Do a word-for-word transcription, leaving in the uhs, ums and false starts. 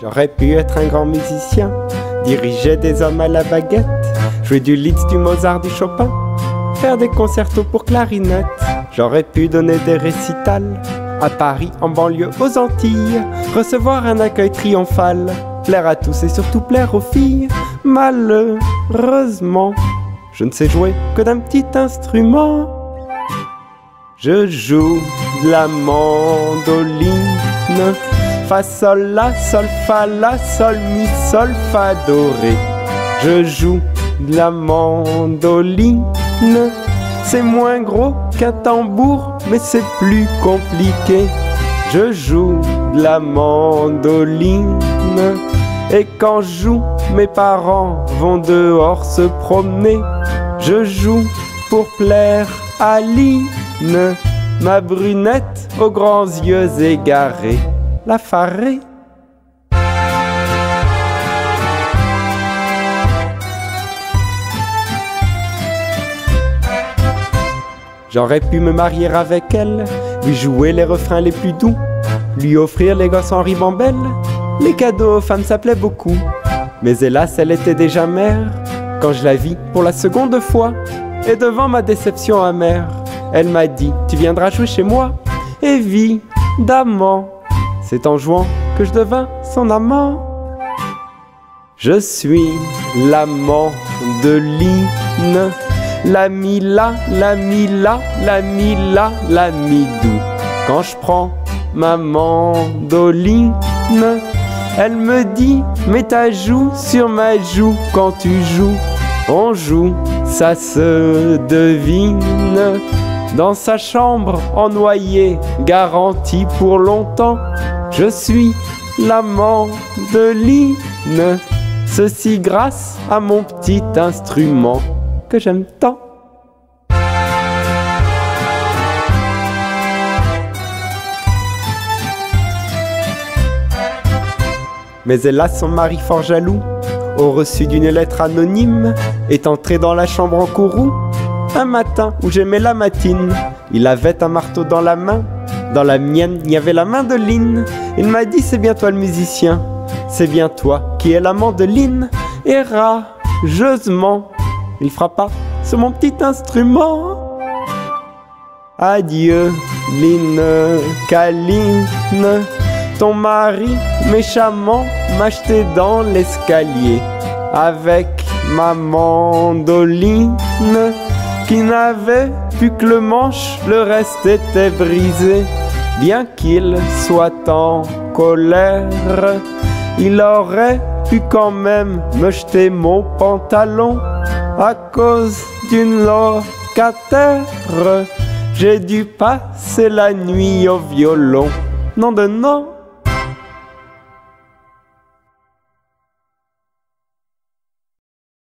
J'aurais pu être un grand musicien, diriger des hommes à la baguette, jouer du Liszt, du Mozart, du Chopin, faire des concertos pour clarinette. J'aurais pu donner des récitals à Paris, en banlieue, aux Antilles, recevoir un accueil triomphal, plaire à tous et surtout plaire aux filles. Malheureusement, je ne sais jouer que d'un petit instrument. Je joue de la mandoline, fa sol la sol fa la sol mi sol fa do ré. Je joue de la mandoline, c'est moins gros qu'un tambour, mais c'est plus compliqué. Je joue de la mandoline, et quand je joue, mes parents vont dehors se promener. Je joue pour plaire à Line, ma brunette aux grands yeux égarés, la farée. J'aurais pu me marier avec elle, lui jouer les refrains les plus doux, lui offrir les gosses en ribambelle. Les cadeaux aux femmes ça plaît beaucoup, mais hélas elle était déjà mère quand je la vis pour la seconde fois. Et devant ma déception amère, elle m'a dit « Tu viendras jouer chez moi ?» Évidemment, c'est en jouant que je devins son amant. Je suis l'amant de Line, la mi la, la mi la, la mi la, la mi do. Quand je prends ma mandoline, elle me dit « Mets ta joue sur ma joue quand tu joues. » On joue, ça se devine, dans sa chambre en noyer, garantie pour longtemps. Je suis l'amant de Line, ceci grâce à mon petit instrument que j'aime tant. Mais hélas, son mari fort jaloux, au reçu d'une lettre anonyme, est entré dans la chambre en courroux. Un matin où j'aimais la matine, il avait un marteau dans la main. Dans la mienne, il y avait la main de Line. Il m'a dit « C'est bien toi le musicien, c'est bien toi qui es l'amant de Line. » Et rageusement, il frappa sur mon petit instrument. Adieu, Line câline, ton mari méchamment m'a jeté dans l'escalier avec ma mandoline qui n'avait plus que le manche, le reste était brisé. Bien qu'il soit en colère, il aurait pu quand même me jeter mon pantalon. À cause d'une locataire, j'ai dû passer la nuit au violon. Non de non.